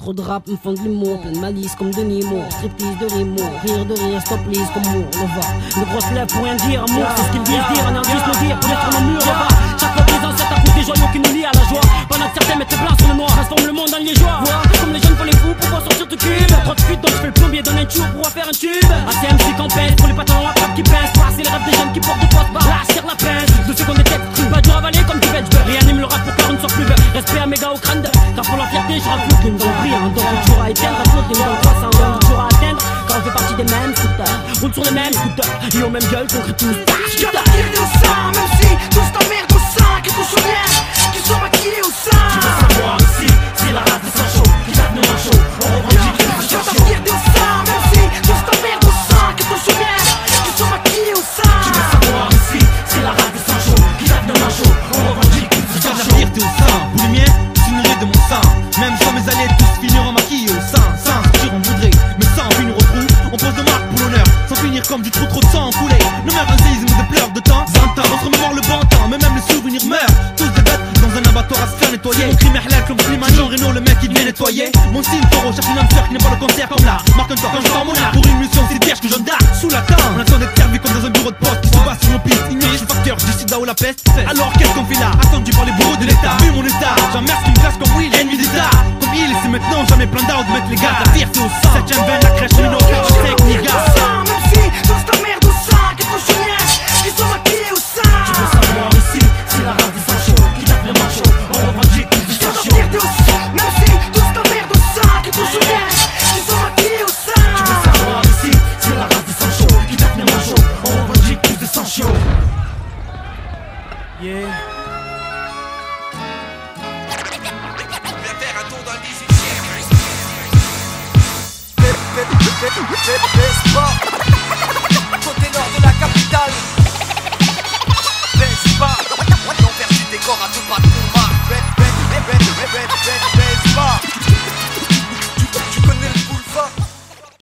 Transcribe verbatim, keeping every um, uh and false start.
Trop de rap me font de l'humour, plein de malice comme Denis Moore. Striptease de rimo, rire de rire, stop please comme Moore. On va, de grosses lèvres pour rien dire, amour, c'est ce qu'ils disent dire. Un indice me dire pour être nos murs, on va. Chaque fois que les ancêtres accouchent des joyaux qui nous lient à la joie. Pendant que certains mettent le blanc sur le noir, transforment le monde en liégeois. Vois, comme les jeunes font les fous, pourquoi sortir de cube? Trop de fuite donc je fais le plombier, donne un tube pour faire un tube. A C M C campagne pour les pantalons à pape qui pincent. C'est les rêves des jeunes qui portent de poste bas, là, tire la pince. Deux secondes de tête, pas dur à avaler comme du veg. Réanime le rap pour faire une sorte plus vert. Respect à méga au crâne de. Car pour leur fierté, je rappe une dans le brillant. Donc toujours à éteindre, à flotter dans le croissant. Donc toujours à atteindre, car on fait partie des mêmes scooters. Roule sur les mêmes scooters, et aux mêmes gueules qu'on crie tous. Je garde tiré au sein, même si tous t'emmerdent au sein. Que ton souviens, qu'ils sont maquillés au sein. Tu veux savoir ici, c'est la race des sans chauds qui tapent nos manchots. On revendique les Je garde tiré au sein, même si tous t'emmerdent au sein. Que ton souviens, qu'ils sont maquillés au sein. Tu veux savoir ici, c'est la race des sans chauds qui tapent nos manchots. On revendique les sans chauds. Fierté au sein, vous les miens, c'est une raie de mon sein. Même sans mes alliés, tous finiront maquillés au sein. Sans sortir on voudrait, mais sans finir au trou. On pose de marque pour l'honneur, sans finir comme du trop trop de sang coulé. Nos mères un séisme de pleurs de temps. Zanta, on se remémore le bon temps, mais même les souvenirs meurent. Tous des bêtes dans un abattoir à se faire nettoyer. Mon crime est halal comme Slimane, Jean Reno, le mec qui devait nettoyer. Mon style taureau, cherche une âme sœur qui n'est pas le concert comme là. Marque un temps quand je sors mon art. Pour une mission, c'est vierge que j'en darde sous la tente. On attend d'être servi comme dans un bureau de poste qui se passe sur mon piste. Ignore le facteur, du sida ou la peste. Alors qu'est-ce qu'on fait là? Attendu par les bourreaux de l'état. Vu mon état, j'emmerde qui me classe comme Will, ennemi d'état. Comme il, et c'est maintenant jamais plein d'art de mettre les gars. La fierté au sang, septième veine, la crèche, une